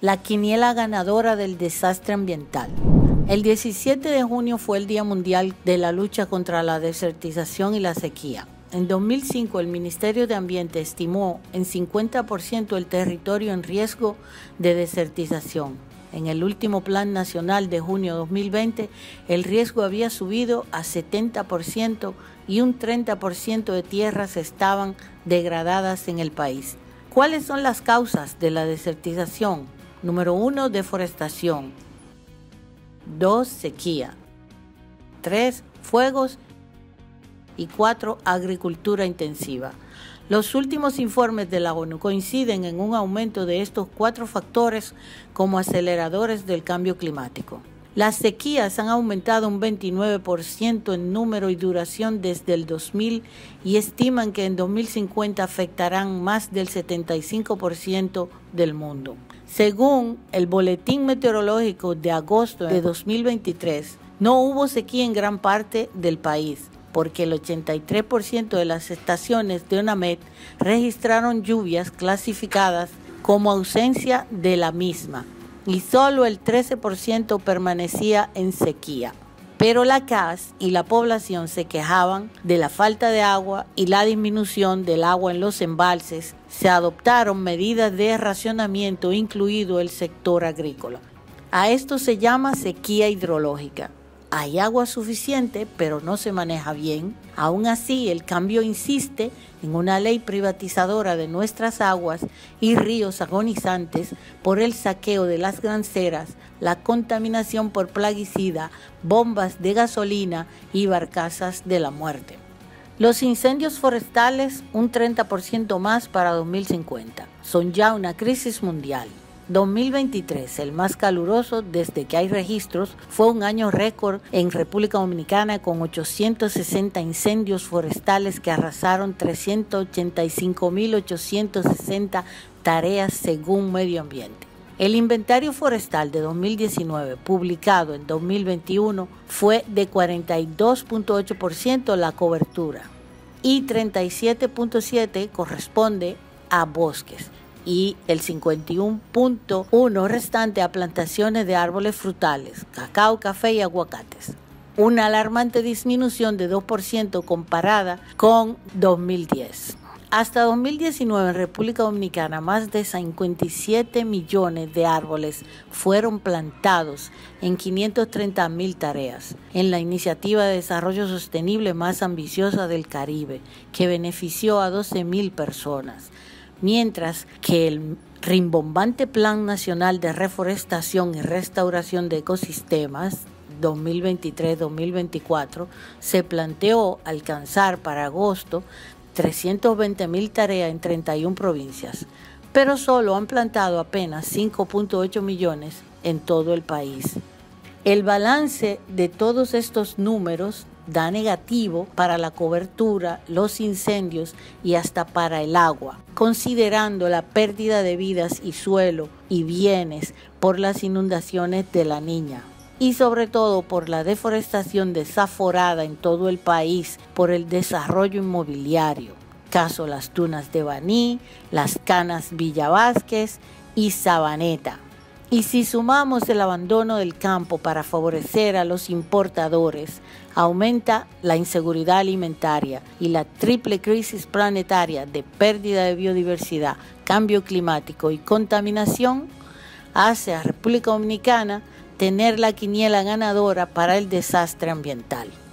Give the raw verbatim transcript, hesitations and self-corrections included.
la quiniela ganadora del desastre ambiental. El diecisiete de junio fue el Día Mundial de la Lucha contra la Desertización y la Sequía. En dos mil cinco, el Ministerio de Ambiente estimó en cincuenta por ciento el territorio en riesgo de desertización. En el último Plan Nacional de junio de dos mil veinte, el riesgo había subido a setenta por ciento y un treinta por ciento de tierras estaban degradadas en el país. ¿Cuáles son las causas de la desertización? Número uno, deforestación. dos, sequía. tres, fuegos. Y cuatro, agricultura intensiva. Los últimos informes de la ONU coinciden en un aumento de estos cuatro factores como aceleradores del cambio climático. Las sequías han aumentado un veintinueve por ciento en número y duración desde el dos mil y estiman que en dos mil cincuenta afectarán más del setenta y cinco por ciento del mundo. Según el Boletín Meteorológico de agosto de dos mil veintitrés, no hubo sequía en gran parte del país, porque el ochenta y tres por ciento de las estaciones de ONAMED registraron lluvias clasificadas como ausencia de la misma, y solo el trece por ciento permanecía en sequía. Pero la C A S y la población se quejaban de la falta de agua y la disminución del agua en los embalses. Se adoptaron medidas de racionamiento, incluido el sector agrícola. A esto se llama sequía hidrológica. Hay agua suficiente, pero no se maneja bien. Aún así, el cambio insiste en una ley privatizadora de nuestras aguas y ríos agonizantes por el saqueo de las granceras, la contaminación por plaguicida, bombas de gasolina y barcazas de la muerte. Los incendios forestales, un treinta por ciento más para dos mil cincuenta. Son ya una crisis mundial. dos mil veintitrés, el más caluroso desde que hay registros, fue un año récord en República Dominicana con ochocientos sesenta incendios forestales que arrasaron trescientos ochenta y cinco mil ochocientos sesenta tareas según Medio Ambiente. El inventario forestal de dos mil diecinueve, publicado en dos mil veintiuno, fue de cuarenta y dos punto ocho por ciento la cobertura y treinta y siete punto siete por ciento corresponde a bosques, y el cincuenta y uno punto uno por ciento restante a plantaciones de árboles frutales, cacao, café y aguacates. Una alarmante disminución de dos por ciento comparada con dos mil diez. Hasta dos mil diecinueve en República Dominicana más de cincuenta y siete millones de árboles fueron plantados en quinientas treinta mil tareas, en la iniciativa de desarrollo sostenible más ambiciosa del Caribe, que benefició a doce mil personas. Mientras que el rimbombante Plan Nacional de Reforestación y Restauración de Ecosistemas dos mil veintitrés a dos mil veinticuatro se planteó alcanzar para agosto trescientas veinte mil tareas en treinta y una provincias, pero solo han plantado apenas cinco punto ocho millones en todo el país. El balance de todos estos números da negativo para la cobertura, los incendios y hasta para el agua, considerando la pérdida de vidas y suelo y bienes por las inundaciones de La Niña y sobre todo por la deforestación desaforada en todo el país por el desarrollo inmobiliario. Caso Las Tunas de Baní, Las Canas Villa Vázquez y Sabaneta. Y si sumamos el abandono del campo para favorecer a los importadores, aumenta la inseguridad alimentaria y la triple crisis planetaria de pérdida de biodiversidad, cambio climático y contaminación, hace a República Dominicana tener la quiniela ganadora para el desastre ambiental.